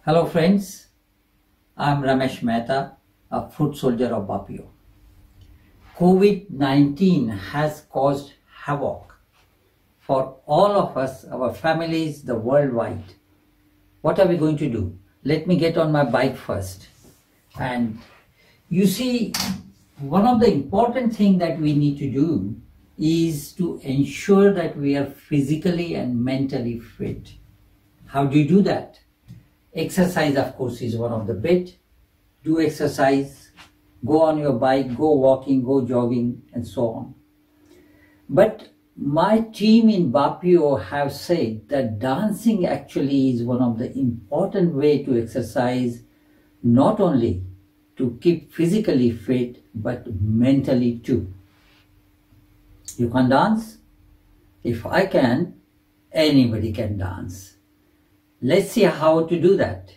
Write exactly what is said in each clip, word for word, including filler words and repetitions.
Hello friends, I am Ramesh Mehta, a foot soldier of Bapio. COVID nineteen has caused havoc for all of us, our families, the worldwide. What are we going to do? Let me get on my bike first. And you see, one of the important things that we need to do is to ensure that we are physically and mentally fit. How do you do that? Exercise, of course, is one of the bit. Do exercise, go on your bike, go walking, go jogging, and so on. But my team in Bapio have said that dancing actually is one of the important way to exercise, not only to keep physically fit, but mentally too. You can dance? If I can, anybody can dance. Let's see how to do that.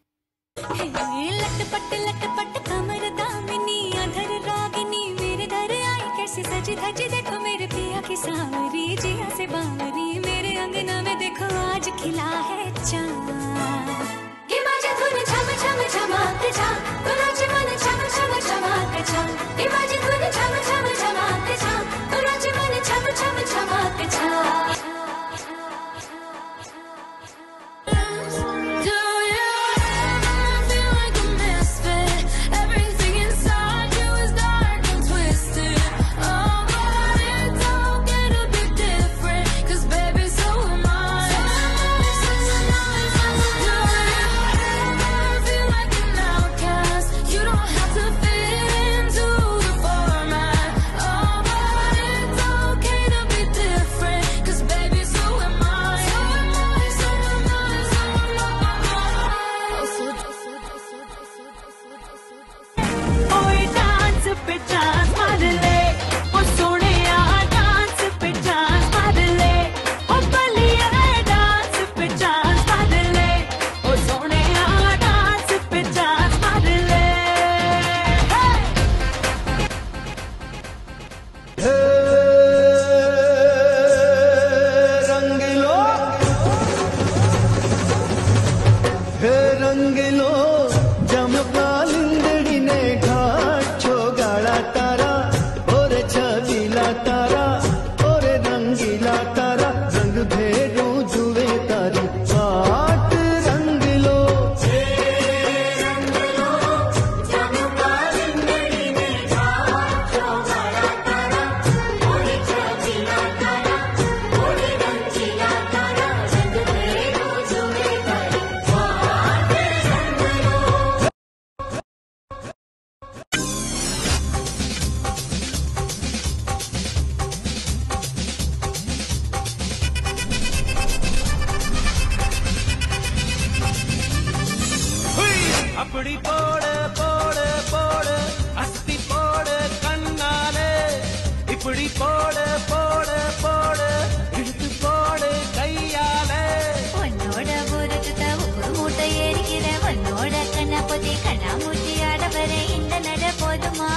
अपड़ी पोड़ पोड़ पोड़ अस्ति पोड़ कन्नाले इपड़ी पोड़ पोड़ पोड़ इड़त पोड़ कैयाले वन्नोड बोरतुत उकुरु मूट एरिकिरे वन्नोड कन्नापति कन्नामुट्टी आडवरे इंद नड पोदुमा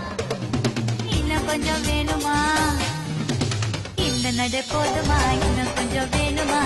इन्न कोंजम वेनुमा इंद नड पोदुमा इन्न कोंजम वेनुमा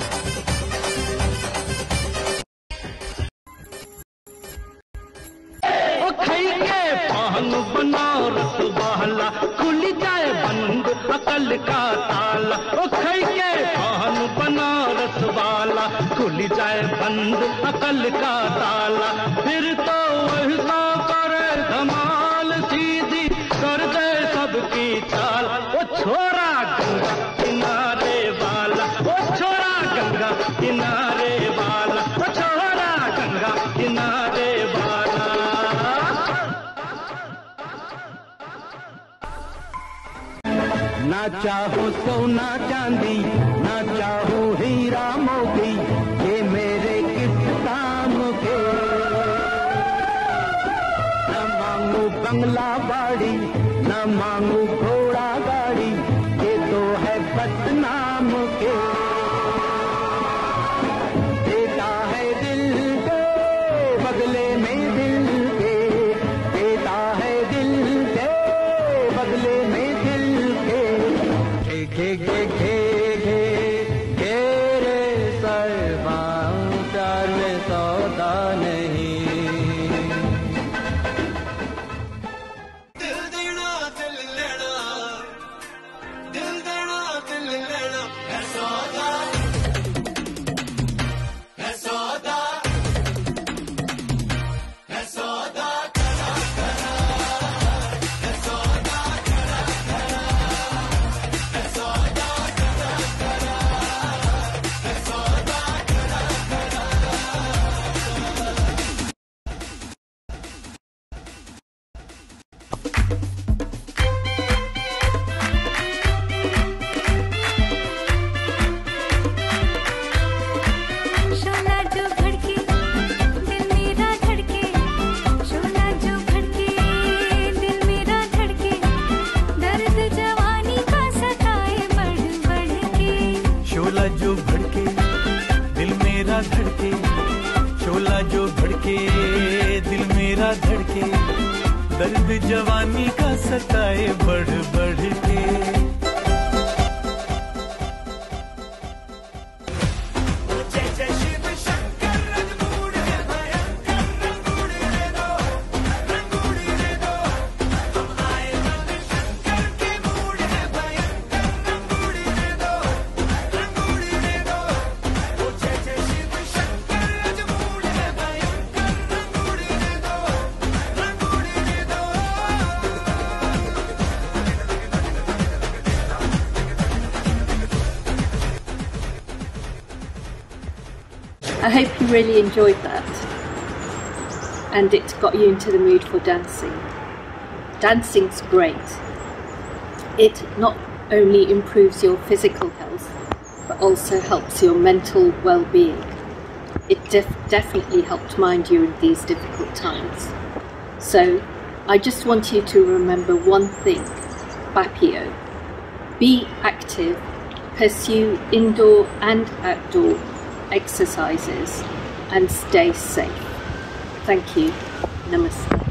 बनारस वाला खुल जाए बंद अकल का ताला ओ खई के पान बनारस वाला खुल जाए बंद अकल का ताला फिर तो वैसा करे धमाल सीधी कर दे सबकी चाल ओ छोरा गंगा किनारे वाला ओ छोरा गंगा किनारे वाला ओ छोरा गंगा किनारे वाला। ना चाहो सोना चांदी ना चाहो हीरा मोती ये मेरे किस काम के न मांगू बंगला बाड़ी न मांगू घोड़ा गाड़ी ये तो है बदनाम के देता है दिल के बदले में दिल के देता है दिल के बदले में दिल के घे घे घे घे घे रे सर्वा प्यार में सौदा शोला जो भड़के दिल मेरा धड़के, शोला जो भड़के दिल मेरा धड़के, दर्द जवानी का सताए बढ़ बढ़ के। I hope you really enjoyed that and it got you into the mood for dancing. Dancing's great. It not only improves your physical health but also helps your mental well-being. It def definitely helped mine during these difficult times. So I just want you to remember one thing, Bapio. Be active, pursue indoor and outdoor exercises and stay safe. Thank you. Namaste.